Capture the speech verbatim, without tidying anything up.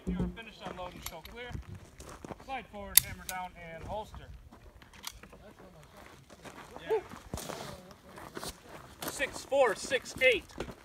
you are finished unloading, show clear. Slide forward, hammer down, and holster. Yeah. Six, four, six, eight.